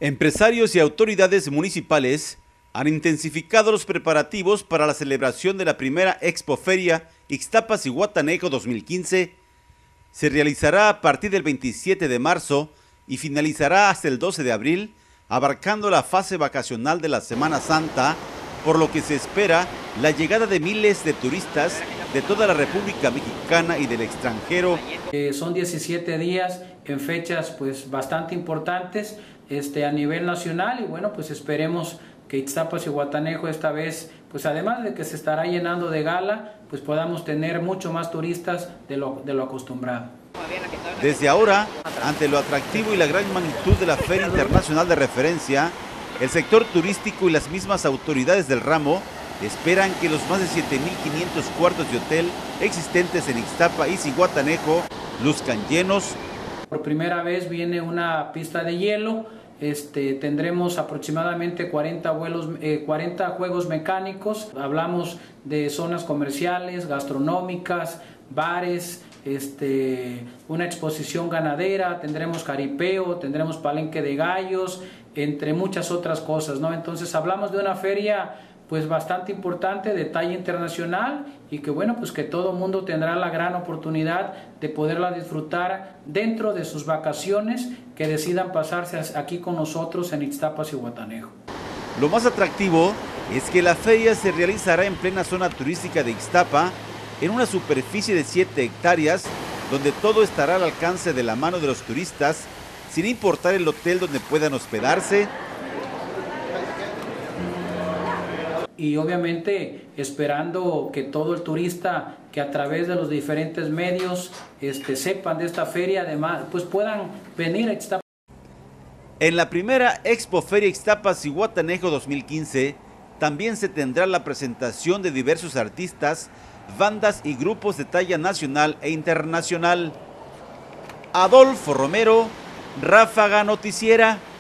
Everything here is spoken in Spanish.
Empresarios y autoridades municipales han intensificado los preparativos para la celebración de la primera Expoferia Ixtapas-Zihuatanejo 2015. Se realizará a partir del 27 de marzo y finalizará hasta el 12 de abril, abarcando la fase vacacional de la Semana Santa, por lo que se espera la llegada de miles de turistas de toda la República Mexicana y del extranjero. Son 17 días en fechas pues bastante importantes a nivel nacional, y bueno, pues esperemos que Ixtapas-Zihuatanejo esta vez, pues además de que se estará llenando de gala, pues podamos tener mucho más turistas de lo acostumbrado. Desde ahora, ante lo atractivo y la gran magnitud de la Feria Internacional de Referencia, el sector turístico y las mismas autoridades del ramo esperan que los más de 7.500 cuartos de hotel existentes en Ixtapa y Zihuatanejo luzcan llenos. Por primera vez viene una pista de hielo. Tendremos aproximadamente 40 juegos mecánicos. Hablamos de zonas comerciales, gastronómicas, bares, una exposición ganadera, tendremos jaripeo, tendremos palenque de gallos, entre muchas otras cosas, ¿no? Entonces hablamos de una feria pues bastante importante, de talla internacional, y que bueno, pues que todo mundo tendrá la gran oportunidad de poderla disfrutar dentro de sus vacaciones que decidan pasarse aquí con nosotros en Ixtapas-Zihuatanejo. Lo más atractivo es que la feria se realizará en plena zona turística de Ixtapa, en una superficie de 7 hectáreas, donde todo estará al alcance de la mano de los turistas, sin importar el hotel donde puedan hospedarse. Y obviamente esperando que todo el turista que a través de los diferentes medios sepan de esta feria, además pues puedan venir a Ixtapa. En la primera Expoferia Ixtapas-Zihuatanejo 2015 también se tendrá la presentación de diversos artistas, bandas y grupos de talla nacional e internacional. Adolfo Romero, Ráfaga Noticiera.